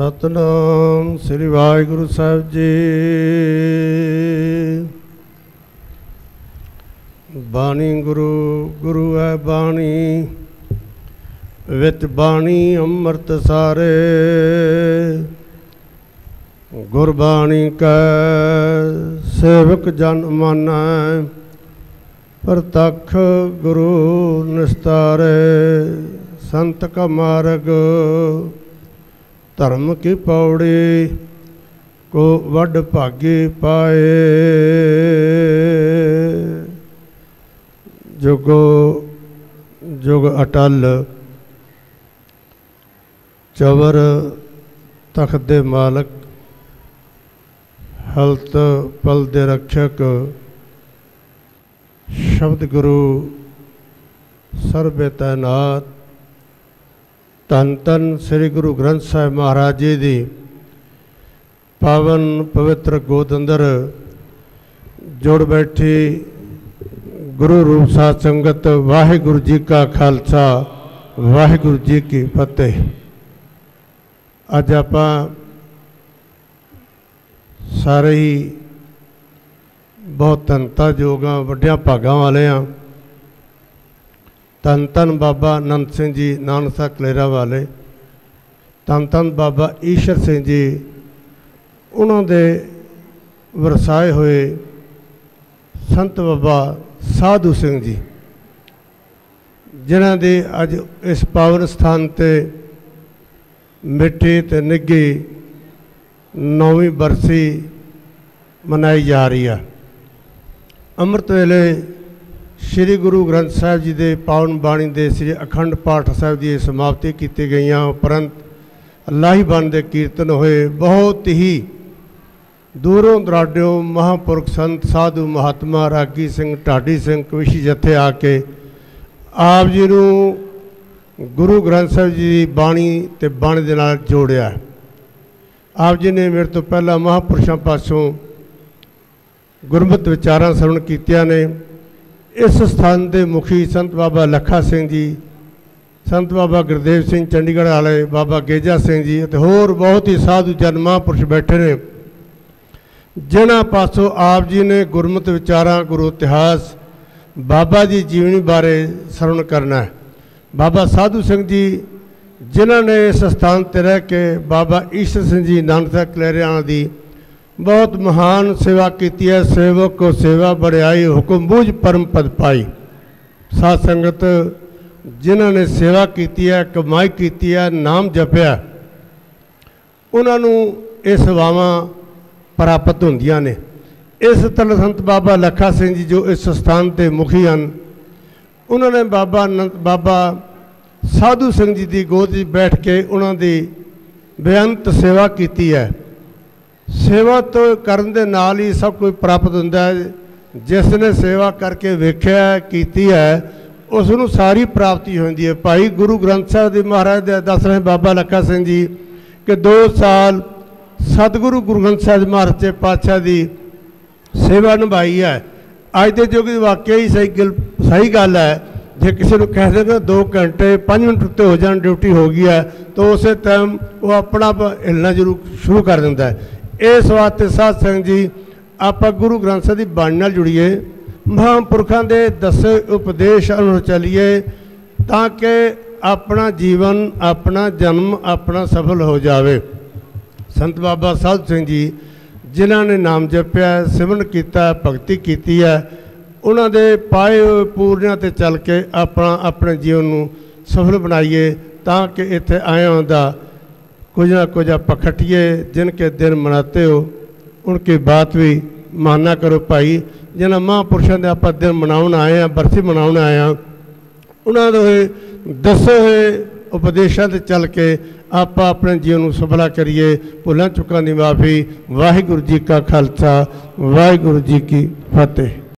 सतनाम श्री वाहिगुरु साहिब जी। बाणी गुरु गुरु है बाणी, विच बाणी अमृत सारे। गुरबाणी कै सेवक जन मानै, प्रतख गुरु निस्तारे। संत का मार्ग धर्म की पौड़ी, को वड भागी पाए। जुगो जुग अटल, चवर तख्त दे मालक, हलत पल दे रक्षक। शब्द गुरु सर्बे तैनात। धन धन श्री गुरु ग्रंथ साहिब महाराज जी दी पावन पवित्र गोद अंदर जुड़ बैठी गुरु रूप साध संगत। वाहिगुरु जी का खालसा, वाहिगुरु जी की फतेह। अज आपां सारे ही बहुत धनता योग हाँ, वड्डियां भागां वाले हाँ। धन धन बाबा नंद सिंह जी नानसा कलेरा वाले, धन धन बाबा ईश्वर सिंह जी, उन्होंने वरसाए हुए संत बाबा साधु सिंह जी, जिन्हां दी अज इस पावन स्थान ते मिठी ते निघी 9वीं बरसी मनाई जा रही है। अमृत वेले श्री गुरु ग्रंथ साहिब जी के पावन बाणी के श्री अखंड पाठ साहिब की समाप्ति की गई। उपरंत लाही बन के कीर्तन होए। बहुत ही दूरों दराडों महापुरख संत साधु महात्मा रागी सिंह ढाडी सिंह कविशी जत्थे आके आप जी नूं गुरु ग्रंथ साहिब जी की बाणी ते बाणी दे नाल जोड़िया। आप जी ने मेरे तो पहला महापुरुषों पासों गुरमत विचारां श्रवण कीतियां ने। इस स्थान के मुखी संत बाबा लखा सिंह जी, संत बाबा गुरदेव सिंह चंडीगढ़ वाले, बाबा गेजा सिंह जी ते होर बहुत ही साधु जन महापुरुष बैठे ने, जिन्हां पासों आप जी ने गुरमत विचारां गुरु इतिहास बाबा जी जीवनी बारे श्रवण करना है। बाबा साधु सिंह जी जिन्हां ने इस स्थान पर रह के बाबा ईश्वर सिंह जी नानसा कलेरिया की बहुत महान सेवा की है। सेवक को सेवा बड़ियाई, हुक्म बूझ परम पद पाई। साध संगत जिन्होंने सेवा की है, कमाई की है, नाम जपया, उन्होंने ये सेवावां प्राप्त होंदियां ने। इस तरह संत बाबा लखा सिंह जी जो इस स्थान के मुखी हैं, उन्होंने बाबा साधु सिंह जी की गोद में बैठ के उन्होंने बेअंत सेवा की है। सेवा तो करन दे नाल ही सब कुछ प्राप्त होंदा है। जिसने सेवा करके वेख्या कीती है उसनूं सारी प्राप्ति होंदी है। भाई गुरु ग्रंथ साहिब जी महाराज दे दस रहे बाबा लखा सिंह जी कि 2 साल सतगुरु गुरु ग्रंथ साहिब महाराज के पातशाह की सेवा निभाई है। अज के युग वाकई ही सही गल है। जे किसी को कह देना 2 घंटे 5 मिनट उत्ते हो जाए ड्यूटी हो गई है तो उस टाइम वो अपना हिलना जरूर शुरू कर देता है। इस वास्ते साध संगत जी आप गुरु ग्रंथ साहिब की बाणी नाल जुड़िए, महापुरखों के दसे उपदेश अनुसार चलीए, ताकि अपना जीवन अपना जन्म अपना सफल हो जाए। संत बाबा साधु सिंह जी जिन्होंने नाम जपया, सिमरन किया, भगती की है, उन्होंने पाए हुए पूर्णियां ते चल के अपने जीवन को सफल बनाइए, ताकि इत्थे आया दा कुछ ना कुछ आप खटिए। जिनके दिन मनाते हो उनकी बात भी माना करो। भाई जिन्होंने महापुरुषों के आप दिन मनाने आए हैं, बरसी मनाने आए हैं, उन्होंने दसे हुए उपदेशों से चल के आप अपने जीवन को सफला करिए। भुलों चुकों की माफ़ी। वाहिगुरु जी का खालसा, वाहिगुरु जी की फतेह।